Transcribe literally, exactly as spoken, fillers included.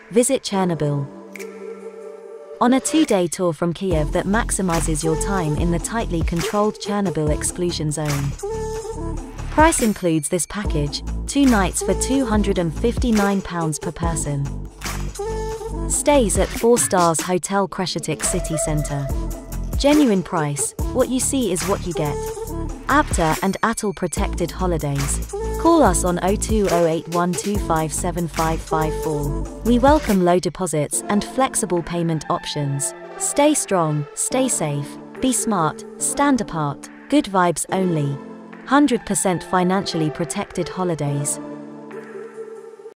Visit Chernobyl. On a two-day tour from Kiev that maximizes your time in the tightly controlled Chernobyl exclusion zone. Price includes this package, two nights for two hundred fifty-nine pounds per person. Stays at four stars Hotel Khreschatyk City Centre. Genuine price, what you see is what you get. A B T A and ATOL Protected Holidays. Call us on oh two oh eight one two five seven five five four. We welcome low deposits and flexible payment options. Stay strong, stay safe, be smart, stand apart, good vibes only. one hundred percent financially protected holidays.